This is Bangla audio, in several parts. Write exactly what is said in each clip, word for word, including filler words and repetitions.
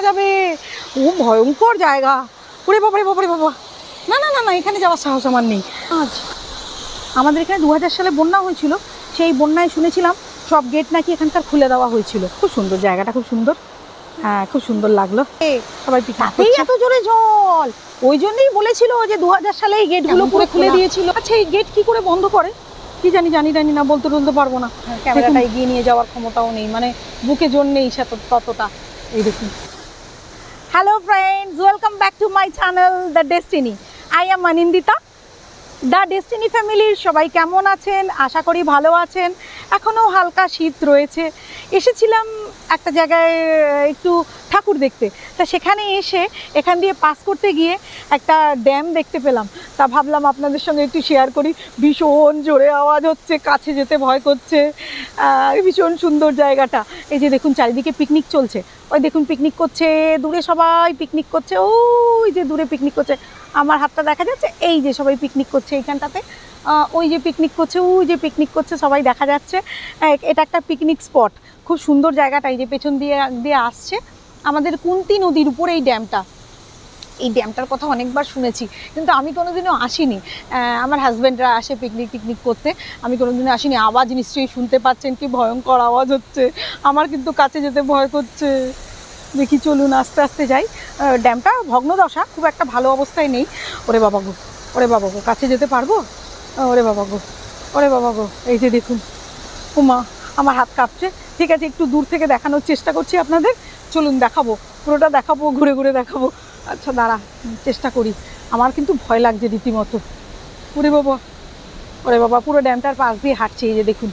যাবে। ও ভয়ঙ্কর জায়গা, ওরে বাবারে বাবারে বাবা, না না না না এখানে যাওয়ার সাহস আমার নেই। আজ আমাদের এখানে দু হাজার সালে বন্যা হয়েছিল, সেই বন্যায় শুনেছিলাম সব গেট নাকি এখানকার খুলে দেওয়া হয়েছিল। খুব সুন্দর জায়গাটা, খুব সুন্দর, হ্যাঁ খুব সুন্দর লাগলো। সবাই পিঠাতেই এত জোরে জল, ওই জন্যই বলেছিল যে দু হাজার সালে এই গেটগুলো পুরো খুলে দিয়েছিল। আচ্ছা এই গেট কি করে বন্ধ করে কি জানি জানি জানি না, বলতে বলতে পারবো না, ক্যামেরাটা এগিয়ে নিয়ে যাওয়ার ক্ষমতাও নেই, মানে বুকে জোর নেই ততটা। এই দেখুন। Hello friends, welcome back to my channel the destiny. I am Anindita. The destiny ফ্যামিলির সবাই কেমন আছেন? আশা করি ভালো আছেন। এখনও হালকা শীত রয়েছে। এসেছিলাম একটা জায়গায় একটু ঠাকুর দেখতে, তা সেখানে এসে এখান দিয়ে পাস করতে গিয়ে একটা ড্যাম দেখতে পেলাম, তা ভাবলাম আপনাদের সঙ্গে একটু শেয়ার করি। ভীষণ জোরে আওয়াজ হচ্ছে, কাছে যেতে ভয় করছে, ভীষণ সুন্দর জায়গাটা। এই যে দেখুন চারিদিকে পিকনিক চলছে, ওই দেখুন পিকনিক করছে, দূরে সবাই পিকনিক করছে, ওই যে দূরে পিকনিক করছে, আমার হাতটা দেখা যাচ্ছে, এই যে সবাই পিকনিক করছে এইখানটাতে, ওই যে পিকনিক করছে, ওই যে পিকনিক করছে সবাই দেখা যাচ্ছে। এটা একটা পিকনিক স্পট, খুব সুন্দর জায়গাটা। এই যে পেছন দিয়ে দিয়ে আসছে আমাদের কুন্তি নদীর উপর এই ড্যামটা। এই ড্যামটার কথা অনেকবার শুনেছি, কিন্তু আমি কোনোদিনও আসিনি। আমার হাজব্যান্ডরা আসে পিকনিক টিকনিক করতে, আমি কোনোদিনও আসিনি। আওয়াজ নিশ্চয়ই শুনতে পাচ্ছেন, কি ভয়ঙ্কর আওয়াজ হচ্ছে, আমার কিন্তু কাছে যেতে ভয় করছে। দেখি চলুন আস্তে আস্তে যাই। ড্যামটা ভগ্নদশা, খুব একটা ভালো অবস্থায় নেই। ওরে বাবা গো, ওরে বাবা গো, কাছে যেতে পারবো? ওরে বাবা গো, ওরে বাবা গো, এই যে দেখুন। উমা, আমার হাত কাঁপছে। ঠিক আছে, একটু দূর থেকে দেখানোর চেষ্টা করছি আপনাদের। চলুন দেখাবো, পুরোটা দেখাবো, ঘুরে ঘুরে দেখাবো। আচ্ছা দাঁড়া, চেষ্টা করি। আমার কিন্তু ভয় লাগছে রীতিমতো। ওরে বাবা, ওরে বাবা, পুরো ড্যামটার পাশ দিয়ে হাঁটছে। এই যে দেখুন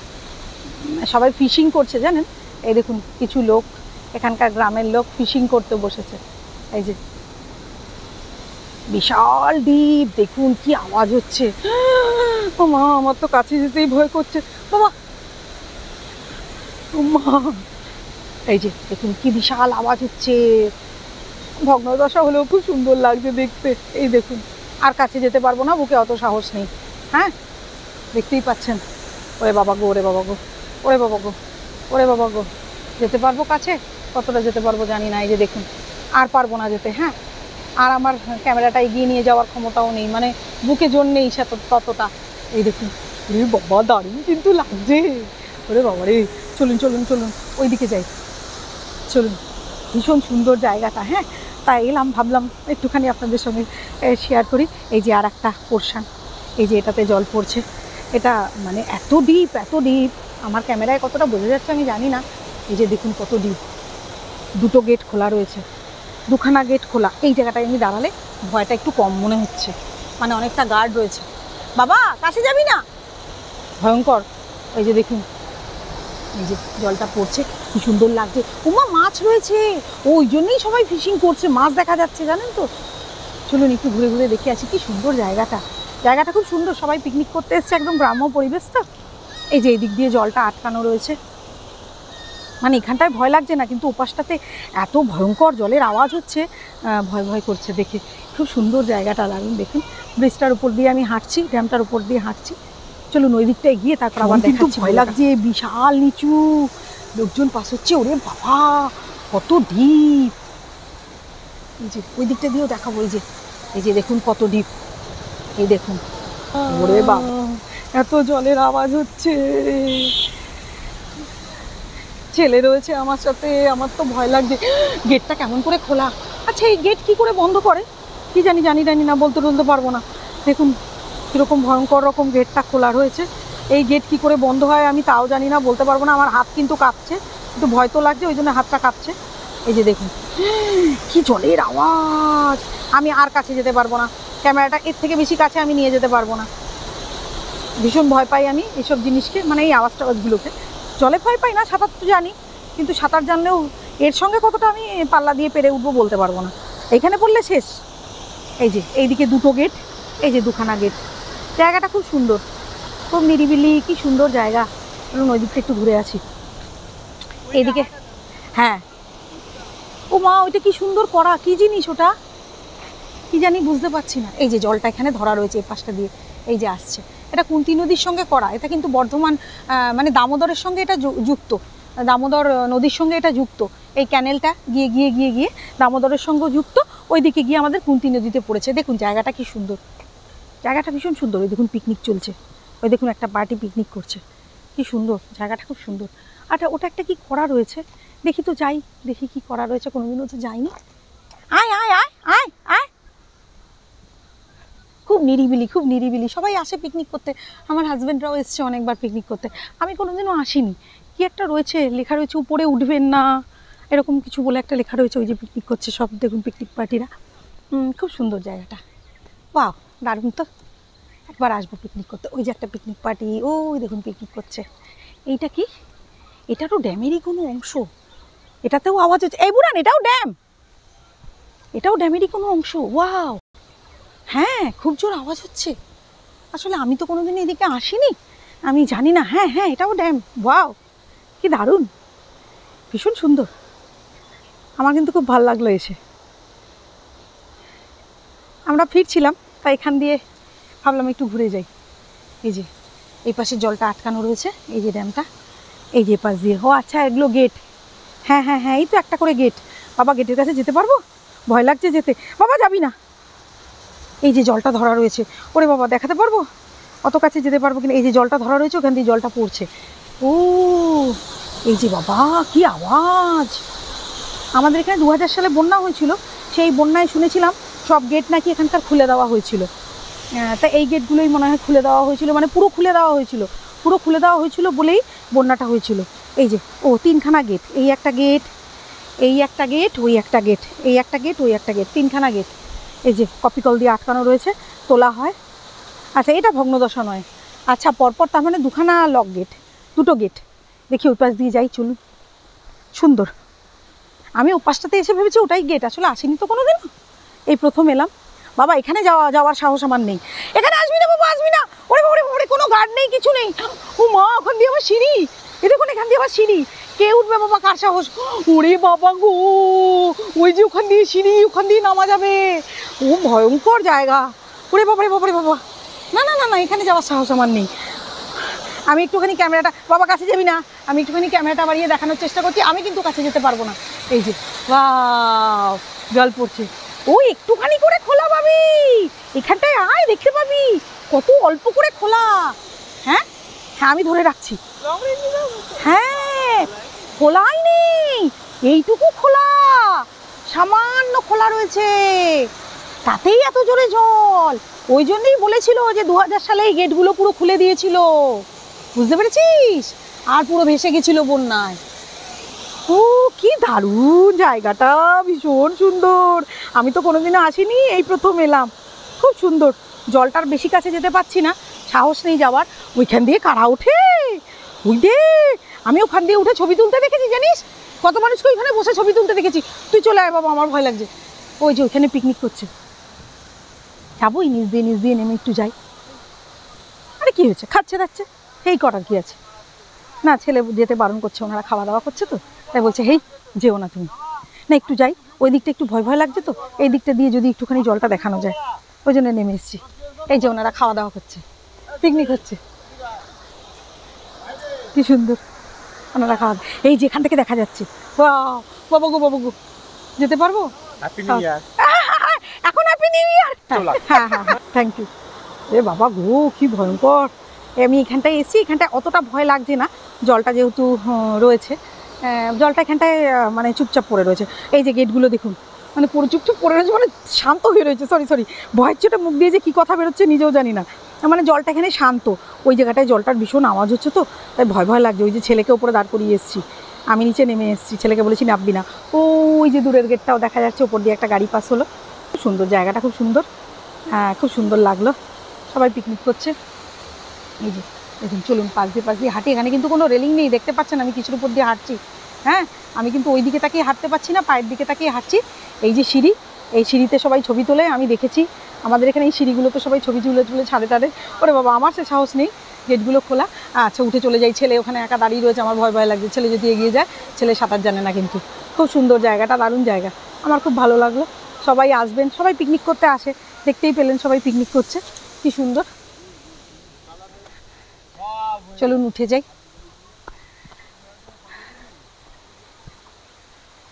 সবাই ফিশিং করছে জানেন। এই দেখুন কিছু লোক, এখানকার গ্রামের লোক ফিশিং করতে বসেছে। এই যে বিশাল দ্বীপ, দেখুন কি আওয়াজ হচ্ছে। ও মা, আমার তো কাছে যেতেই ভয় করছে বাবা। ও মা, এই যে দেখুন কি বিশাল আওয়াজ হচ্ছে। ভগ্নদশা হলেও খুব সুন্দর লাগছে দেখতে। এই দেখুন, আর কাছে যেতে পারবো না, বুকে অত সাহস নেই। হ্যাঁ দেখতেই পাচ্ছেন। ওরে বাবা গো, ওরে বাবা গো, ওরে বাবা গো, ওরে বাবা গো, যেতে পারবো কাছে? কতটা যেতে পারবো জানি না। এই যে দেখুন, আর পারবো না যেতে। হ্যাঁ, আর আমার ক্যামেরাটা এগিয়ে নিয়ে যাওয়ার ক্ষমতাও নেই, মানে বুকে জোর নেই ততটা। এই দেখুন, ওরে বাবা দারুণ কিন্তু লাগছে। ওরে বাবা রে, চলুন চলুন চলুন ওই দিকে যাই, চলুন। ভীষণ সুন্দর জায়গাটা। হ্যাঁ, তাই এলাম, ভাবলাম একটুখানি আপনাদের সঙ্গে শেয়ার করি। এই যে আর একটা পোর্শান, এই যে এটাতে জল পড়ছে। এটা মানে এত ডিপ, এত ডিপ, আমার ক্যামেরায় কতটা বোঝা যাচ্ছে আমি জানি না। এই যে দেখুন কত ডিপ। দুটো গেট খোলা রয়েছে, দুখানা গেট খোলা। এই জায়গাটায় আমি দাঁড়ালে ভয়টা একটু কম মনে হচ্ছে, মানে অনেকটা গার্ড রয়েছে। বাবা কাছে যাবি না, ভয়ঙ্কর। এই যে দেখুন, এই যে জলটা পড়ছে, কি সুন্দর লাগছে। ওমা, মাছ রয়েছে, ওই জন্যই সবাই ফিশিং করছে, মাছ দেখা যাচ্ছে জানেন তো। চলুন একটু ঘুরে ঘুরে দেখে আসি। কি সুন্দর জায়গাটা, জায়গাটা খুব সুন্দর। সবাই পিকনিক করতে এসছে, একদম গ্রাম্য পরিবেশটা। এই যে এই দিক দিয়ে জলটা আটকানো রয়েছে, মানে এখানটায় ভয় লাগছে না, কিন্তু ওপাশটাতে এত ভয়ঙ্কর জলের আওয়াজ হচ্ছে, ভয় ভয় করছে দেখে। খুব সুন্দর জায়গাটা, লাগুন দেখুন। ব্রিজটার উপর দিয়ে আমি হাঁটছি, ড্যামটার উপর দিয়ে হাঁটছি। চলুন ওই দিকটায় গিয়ে তারপর আবার কিন্তু ভয় লাগছে, বিশাল নিচু, লোকজন পাস হচ্ছে। ওরে বাবা কত ডিপ। এই যে ওই দিকটা দিয়েও দেখাবো। এই যে এই যে দেখুন কত ডিপ, এই দেখুন। ওরে বাবা, এত জলের আওয়াজ হচ্ছে। ছেলে রয়েছে আমার সাথে, আমার তো ভয় লাগছে। গেটটা কেমন করে খোলা? আচ্ছা এই গেট কি করে বন্ধ করে কি জানি জানি জানি না, বলতে বলতে পারবো না। দেখুন কীরকম ভয়ঙ্কর রকম গেটটা খোলা রয়েছে। এই গেট কি করে বন্ধ হয় আমি তাও জানি না, বলতে পারবো না। আমার হাত কিন্তু কাঁপছে, কিন্তু ভয় তো লাগছে, ওই জন্য হাতটা কাঁপছে। এই যে দেখুন কি জলের আওয়াজ। আমি আর কাছে যেতে পারবো না, ক্যামেরাটা এর থেকে বেশি কাছে আমি নিয়ে যেতে পারবো না। ভীষণ ভয় পাই আমি এইসব জিনিসকে, মানে এই আওয়াজ টাওয়াজগুলোকে। জলে ভয় পাই না, সাঁতার তো জানি, কিন্তু সাঁতার জানলেও এর সঙ্গে কতটা আমি পাল্লা দিয়ে পেরে উঠবো বলতে পারবো না। এইখানে পড়লে শেষ। এই যে এইদিকে দুটো গেট, এই যে দুখানা গেট। জায়গাটা খুব সুন্দর, খুব নিরিবিলি, কি সুন্দর জায়গা। বলুন ওই দিকটা একটু ঘুরে আছি। এইদিকে, হ্যাঁ। ও মা, ওইটা কি সুন্দর করা, কি জিনিস ওটা কি জানি বুঝতে পারছি না। এই যে জলটা এখানে ধরা রয়েছে এই পাশটা দিয়ে, এই যে আসছে। এটা কুন্তি নদীর সঙ্গে করা, এটা কিন্তু বর্ধমান মানে দামোদরের সঙ্গে এটা যুক্ত, দামোদর নদীর সঙ্গে এটা যুক্ত। এই ক্যানেলটা গিয়ে গিয়ে গিয়ে গিয়ে দামোদরের সঙ্গে যুক্ত, ওইদিকে গিয়ে আমাদের কুন্তি নদীতে পড়েছে। দেখুন জায়গাটা কি সুন্দর, জায়গাটা ভীষণ সুন্দর। ওই দেখুন পিকনিক চলছে, ওই দেখুন একটা পার্টি পিকনিক করছে, কি সুন্দর জায়গাটা, খুব সুন্দর। আচ্ছা ওটা একটা কি করা রয়েছে, দেখি তো যাই, দেখি কি করা রয়েছে, কোনোদিনও তো যাইনি। আয় আয় আয় আয় আয়, খুব নিরিবিলি, খুব নিরিবিলি, সবাই আসে পিকনিক করতে। আমার হাজব্যান্ডরাও এসছে অনেকবার পিকনিক করতে, আমি কোনোদিনও আসিনি। কি একটা রয়েছে, লেখা রয়েছে উপরে উঠবেন না, এরকম কিছু বলে একটা লেখা রয়েছে। ওই যে পিকনিক করছে সব, দেখুন পিকনিক পার্টিরা, খুব সুন্দর জায়গাটা। বাহ, দারুণ তো, একবার আসবো পিকনিক করতে। ওই যে একটা পিকনিক পার্টি, ওই দেখুন পিকনিক করছে। এইটা কি, এটা তো ড্যামেরই কোনো অংশ, এটাতেও আওয়াজ হচ্ছে। এই বুড়ান, এটাও ড্যাম, এটাও ড্যামেরই কোনো অংশ। ওয়াও, হ্যাঁ খুব জোর আওয়াজ হচ্ছে। আসলে আমি তো কোনোদিন এদিকে আসিনি, আমি জানি না। হ্যাঁ হ্যাঁ এটাও ড্যাম। ওয়াও, কি দারুণ, ভীষণ সুন্দর। আমার কিন্তু খুব ভালো লাগলো এসে। আমরা ফিরছিলাম, তাই এখান দিয়ে ভাবলাম একটু ঘুরে যাই। এই যে এই পাশে জলটা আটকানো রয়েছে, এই যে ড্যামটা, এই যে পাশ দিয়ে। ও আচ্ছা, এগুলো গেট। হ্যাঁ হ্যাঁ হ্যাঁ এই তো একটা করে গেট। বাবা গেটের কাছে যেতে পারবো? ভয় লাগছে যেতে। বাবা যাবি না। এই যে জলটা ধরা রয়েছে, ওরে বাবা দেখাতে পারবো অত কাছে যেতে পারবো কিনা। এই যে জলটা ধরা রয়েছে, ওখান দিয়ে জলটা পড়ছে। ও এই যে বাবা, কি আওয়াজ। আমাদের এখানে দু হাজার সালে বন্যা হয়েছিল, সেই বন্যায় শুনেছিলাম সব গেট নাকি এখানকার খুলে দেওয়া হয়েছিল। তা এই গেটগুলোই মনে হয় খুলে দেওয়া হয়েছিল, মানে পুরো খুলে দেওয়া হয়েছিল, পুরো খুলে দেওয়া হয়েছিল বলেই বন্যাটা হয়েছিল। এই যে ও তিনখানা গেট, এই একটা গেট, এই একটা গেট, ওই একটা গেট, এই একটা গেট, ওই একটা গেট, তিনখানা গেট। এই যে কপিকল দিয়ে আটকানো রয়েছে, তোলা হয়। আচ্ছা এটা ভগ্নদশা নয়। আচ্ছা পরপর তার মানে দুখানা লক গেট, দুটো গেট। দেখি ওই পাশ দিয়ে যাই, চলুন। সুন্দর। আমি ও পাশটাতে এসে ভেবেছি ওটাই গেট, আসলে আসিনি তো কোনো দিন, এই প্রথম এলাম। বাবা এখানে যাওয়া যাওয়ার সাহস আমার নেই, এখানে আসবি না বাবা, আসবি না। ওরে বাবা, ওরে কোনো গার্ড নেই, কিছু নেই। ও মা, ওখান দিয়ে আবার সিঁড়ি, এ দেখুন এখান দিয়ে আবার সিঁড়ি। কে উঠবে বাবা, কার সাহস। ওরে বাবা গো, ওই যে ওখান দিয়ে সিঁড়ি, ওখান দিয়ে নামা যাবে। ও ভয়ঙ্কর জায়গা। ওরে বাবা রে বাবা রে বাবা, না না না না, এখানে যাওয়ার সাহস আমার নেই। আমি একটুখানি ক্যামেরাটা, বাবা কাছে যাবি না, আমি একটুখানি ক্যামেরাটা বাড়িয়ে দেখানোর চেষ্টা করছি, আমি কিন্তু কাছে যেতে পারবো না। এই যে ওয়াও, জল পড়ছে। ও একটুখানি করে খোলা পাবি, এখানটায় আয় দেখতে পাবি কত অল্প করে খোলা। হ্যাঁ হ্যাঁ আমি ধরে রাখছি। হ্যাঁ খোলাই নেই, এইটুকু খোলা, সামান্য খোলা রয়েছে, তাতেই এত জোরে জল। ওই জন্যই বলেছিল যে দু হাজার সালে এই গেটগুলো পুরো খুলে দিয়েছিল, বুঝতে পেরেছিস, আর পুরো ভেসে গেছিল বন্যায়। ও কি দারুণ জায়গাটা, ভীষণ সুন্দর। আমি তো কোনোদিনও আসিনি, এই প্রথম এলাম, খুব সুন্দর। জলটার বেশি কাছে যেতে পারছি না, সাহস নেই যাওয়ার। ওইখান দিয়ে কারা ওঠে, ওই দে, আমি ওখান দিয়ে উঠে ছবি তুলতে দেখেছি, জানিস কত মানুষকে ওইখানে বসে ছবি তুলতে দেখেছি। তুই চলে আয় বাবা, আমার ভয় লাগছে। ওই যে ওইখানে পিকনিক করছে, যাবো এই নিচ দিয়ে, নিচ দিয়ে নেমে একটু যাই। আরে কি হয়েছে, খাচ্ছে যাচ্ছে, এই করার কি আছে। না ছেলে যেতে বারণ করছে, ওনারা খাওয়া দাওয়া করছে তো, তাই বলছে হেই যেও না তুমি। না একটু যাই, ওই দিকটা একটু ভয় ভয় লাগছে তো, এই দিকটা দিয়ে যদি একটুখানি জলটা দেখানো যায়, ওই জন্য নেমে এসেছি। এই যে ওনারা খাওয়া দাওয়া করছে, পিকনিক হচ্ছে, কি সুন্দর ওনারা খাওয়া। এই যে এখান থেকে দেখা যাচ্ছে। বাবা গো বাবা গো, যেতে পারবো এখন? Happy new year. হ্যাঁ হ্যাঁ হ্যাঁ থ্যাংক ইউ। এ বাবা গো কি ভয়ঙ্কর। আমি এখানটায় এসেছি, এখানটায় অতটা ভয় লাগছে না, জলটা যেহেতু রয়েছে, জলটা এখানটায় মানে চুপচাপ পড়ে রয়েছে। এই যে গেটগুলো দেখুন, মানে পুরো চুপচুপ পড়ে রয়েছে, মানে শান্ত হয়ে রয়েছে। সরি সরি ভয়ের চোটে মুখ দিয়ে যে কী কথা বেরোচ্ছে নিজেও জানি না, মানে জলটা এখানে শান্ত। ওই জায়গাটায় জলটার ভীষণ আওয়াজ হচ্ছে তো, তাই ভয় ভয় লাগছে। ওই যে ছেলেকে ওপরে দাঁড় করিয়ে এসেছি, আমি নিচে নেমে এসেছি, ছেলেকে বলেছি নামবি না। ওই যে দূরের গেটটাও দেখা যাচ্ছে, ওপর দিয়ে একটা গাড়ি পাস হলো। খুব সুন্দর জায়গাটা, খুব সুন্দর, হ্যাঁ খুব সুন্দর লাগলো। সবাই পিকনিক করছে। এই যে দেখুন, চলুন পাশ দিয়ে পাশ দিয়ে হাঁটি। এখানে কিন্তু কোনো রেলিং নেই, দেখতে পাচ্ছেন আমি কিছুর উপর দিয়ে হাঁটছি। হ্যাঁ আমি কিন্তু ওই দিকে তাকিয়ে হাঁটতে পারছি না, পায়ের দিকে তাকিয়ে হাঁটছি। এই যে সিঁড়ি, এই সিঁড়িতে সবাই ছবি তোলে, আমি দেখেছি আমাদের এখানে এই সিঁড়িগুলোতে সবাই ছবি তুলে তুলে ছাড়ে টাড়ে। ওরে বাবা, আমার সে সাহস নেই, গেটগুলো খোলা। আচ্ছা উঠে চলে যাই, ছেলে ওখানে একা দাঁড়িয়ে রয়েছে, আমার ভয় ভয় লাগছে। ছেলে যদি এগিয়ে যায়, ছেলে সাঁতার জানে না, কিন্তু খুব সুন্দর জায়গাটা, দারুণ জায়গা, আমার খুব ভালো লাগলো। সবাই আসবেন, সবাই পিকনিক করতে আসে, দেখতেই পেলেন সবাই পিকনিক করছে, কি সুন্দর। চলুন উঠে যাই।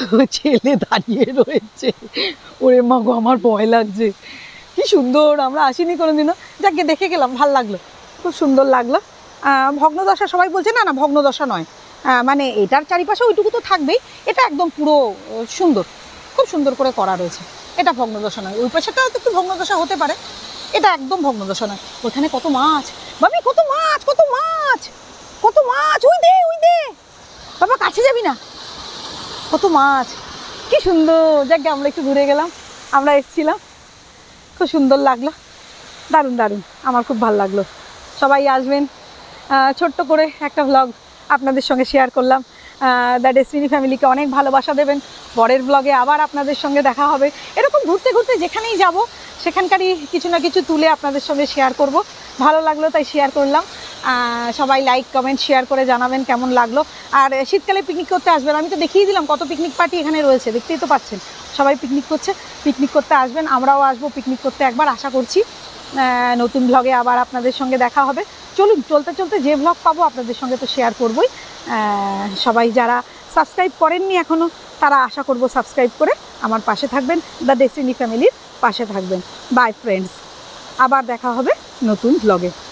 ছেলে দাঁড়িয়ে রয়েছে। ওরে মা গো, আমার ভয় লাগছে। কি সুন্দর, আমরা আসিনি কোনোদিনও। যাকে দেখে গেলাম, ভাল লাগলো, খুব সুন্দর লাগলো। ভগ্নদশা সবাই বলছে, না না ভগ্নদশা নয়, মানে এটার চারিপাশে ওইটুকু তো থাকবেই, এটা একদম পুরো সুন্দর, খুব সুন্দর করে করা রয়েছে। এটা ভগ্নদশা নয়, ওই পাশেটাও তো একটু ভগ্নদশা হতে পারে, এটা একদম ভগ্নদশা নয়। ওখানে কত মাছ বাবি, কত মাছ, কত মাছ, কত মাছ, ওই দে ওই দে বাবা, কাছে যাবি না, কত মাছ, কি সুন্দর। যাকে আমরা একটু ঘুরে গেলাম, আমরা এসেছিলাম, খুব সুন্দর লাগলো, দারুণ দারুণ, আমার খুব ভালো লাগলো। সবাই আসবেন, ছোট্ট করে একটা ভ্লগ আপনাদের সঙ্গে শেয়ার করলাম। দ্য ডেস্টিনি ফ্যামিলিকে অনেক ভালোবাসা দেবেন। পরের ব্লগে আবার আপনাদের সঙ্গে দেখা হবে। এরকম ঘুরতে ঘুরতে যেখানেই যাব সেখানকারই কিছু না কিছু তুলে আপনাদের সঙ্গে শেয়ার করব। ভালো লাগলো তাই শেয়ার করলাম। সবাই লাইক কমেন্ট শেয়ার করে জানাবেন কেমন লাগলো। আর শীতকালে পিকনিক করতে আসবেন, আমি তো দেখিয়ে দিলাম কত পিকনিক পার্টি এখানে রয়েছে, দেখতেই তো পাচ্ছেন সবাই পিকনিক করছে। পিকনিক করতে আসবেন, আমরাও আসবো পিকনিক করতে একবার, আশা করছি। নতুন ব্লগে আবার আপনাদের সঙ্গে দেখা হবে। চলুন, চলতে চলতে যে ব্লগ পাবো আপনাদের সঙ্গে তো শেয়ার করবই। সবাই যারা সাবস্ক্রাইব করেননি এখনও, তারা আশা করব সাবস্ক্রাইব করে আমার পাশে থাকবেন, দ্য ডেস্টিনি ফ্যামিলির পাশে থাকবেন। বাই ফ্রেন্ডস, আবার দেখা হবে নতুন ব্লগে।